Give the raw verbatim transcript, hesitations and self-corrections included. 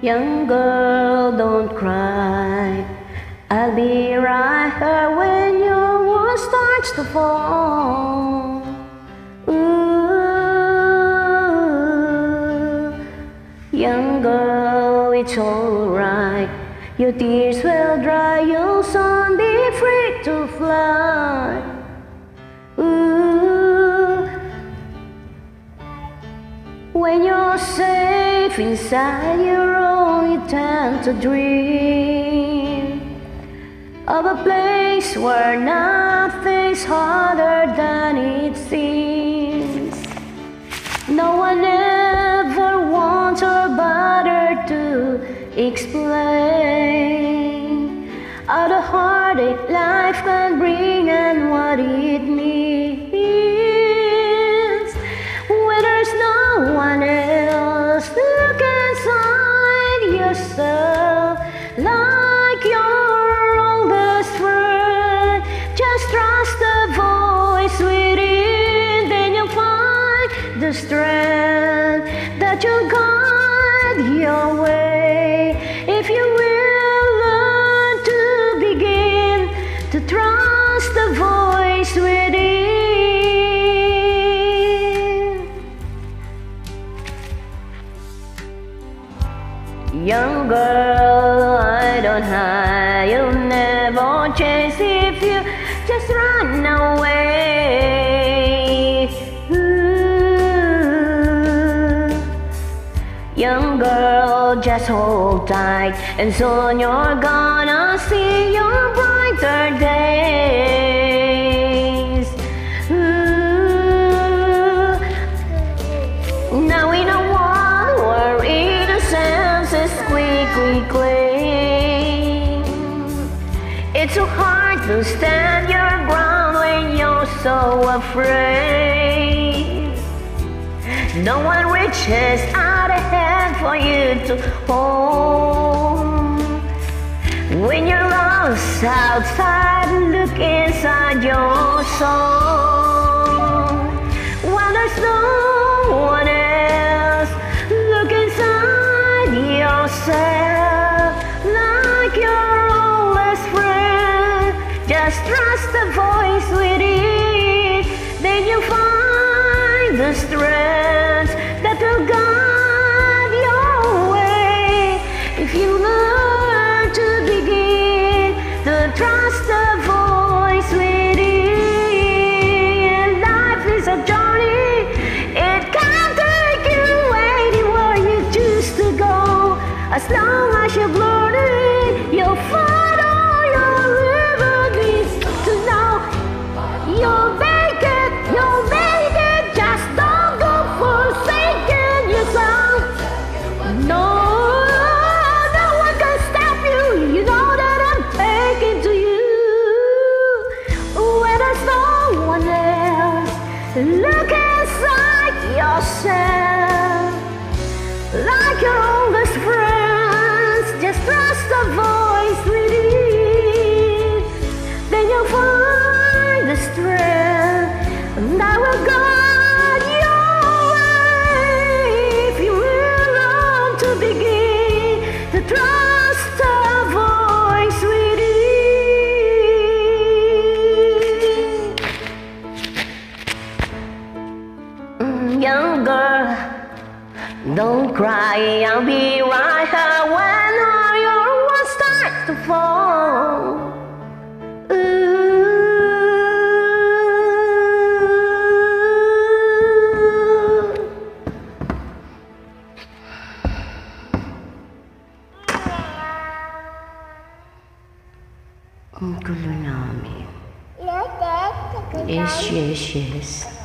Young girl, don't cry. I'll be right here when your world starts to fall. Ooh, young girl, it's alright. Your tears will dry, you'll soon be free to fly. Ooh, when you're safe inside your own, you tend to dream of a place where nothing's harder than it seems. No one ever wants or bother to explain all the heartache life can bring and what it means. When there's no one else, look inside yourself like your oldest friend. Just trust the voice within, then you'll find the strength that you'll guide your way. If you will learn to begin to trust the voice within. Young girl, I don't hide, you'll never change if you just run away. Ooh. Young girl, just hold tight, and soon you're gonna see your brighter days. Ooh. Now in a world where innocence is quickly claimed, it's so hard to stand your ground when you're so afraid. No one reaches out a hand for you to hold. When you're lost outside, look inside your soul. When there's no one else, look inside yourself like your oldest friend. Just trust the voice within, then you'll find the strength that will guide your way. If you learn to begin to trust the voice within, life is a journey, it can take you anywhere you choose to go. As long as you've learned it, you'll find all your liberties to know. You'll make it, you'll make it, just don't go forsaking yourself. No, no one can stop you, you know that I'm taking to you. When there's no one else, look inside yourself like your oldest friends. Just trust the voice within, then you'll find the strength that will guide your way. If you will learn to begin to trust the voice within. Young girl, don't cry, I'll be right here when all your walls start to fall. Ooh. Ang gulo namin. Yes, yes, yes.